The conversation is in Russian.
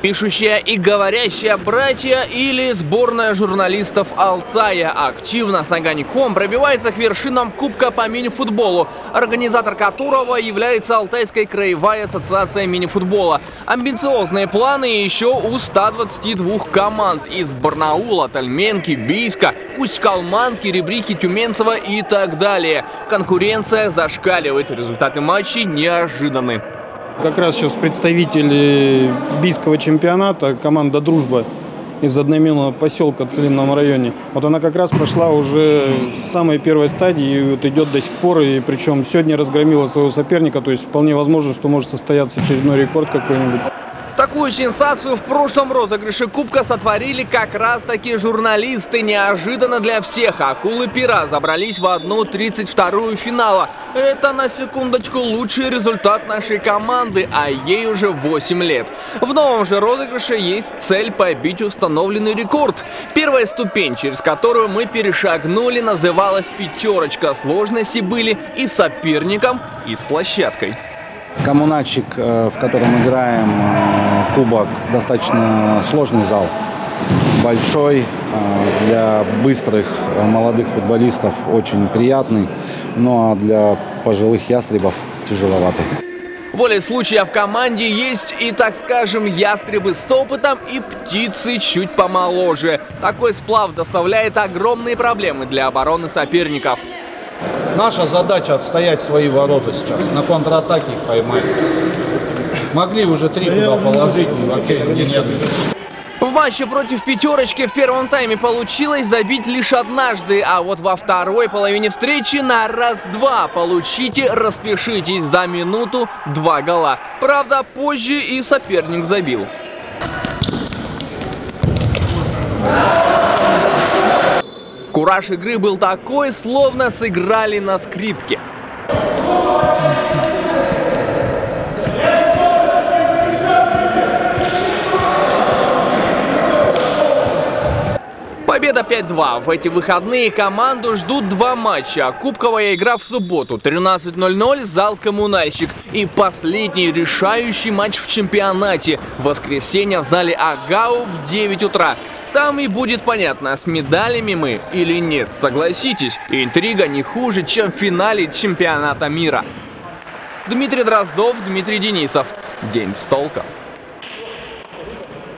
Пишущая и говорящая братья или сборная журналистов Алтая активно с Нагань.ком пробивается к вершинам Кубка по мини-футболу, организатор которого является Алтайская краевая ассоциация мини-футбола. Амбициозные планы еще у 122 команд из Барнаула, Тальменки, Бийска, Усть-Калманки, Ребрихи, Тюменцева и так далее. Конкуренция зашкаливает, результаты матчей неожиданны. Как раз сейчас представители бийского чемпионата, команда «Дружба» из одноименного поселка в Целинном районе. Вот она как раз прошла уже с самой первой стадии и вот идет до сих пор. И причем сегодня разгромила своего соперника, то есть вполне возможно, что может состояться очередной рекорд какой-нибудь. Такую сенсацию в прошлом розыгрыше Кубка сотворили как раз-таки журналисты. Неожиданно для всех акулы-пера забрались в 1/32 финала. Это, на секундочку, лучший результат нашей команды, а ей уже 8 лет. В новом же розыгрыше есть цель побить установленный рекорд. Первая ступень, через которую мы перешагнули, называлась «Пятерочка». Сложности были и с соперником, и с площадкой. Коммунальщик, в котором играем, кубок, достаточно сложный зал. Большой, для быстрых молодых футболистов очень приятный, ну а для пожилых ястребов тяжеловатый. Волей случая в команде есть и, так скажем, ястребы с опытом и птицы чуть помоложе. Такой сплав доставляет огромные проблемы для обороны соперников. Наша задача отстоять свои ворота сейчас, на контратаке их поймать. Могли уже 3 туда положить, и вообще нет. В матче против «Пятерочки» в первом тайме получилось забить лишь однажды, а вот во второй половине встречи на раз-два. Получите, распишитесь, за минуту 2 гола. Правда, позже и соперник забил. Кураж игры был такой, словно сыграли на скрипке. Победа 5-2. В эти выходные команду ждут 2 матча. Кубковая игра в субботу, 13:00, зал «Коммунальщик». И последний решающий матч в чемпионате. В воскресенье в зале «Агау» в 9 утра. Там и будет понятно, с медалями мы или нет. Согласитесь, интрига не хуже, чем в финале чемпионата мира. Дмитрий Дроздов, Дмитрий Денисов. День с толком.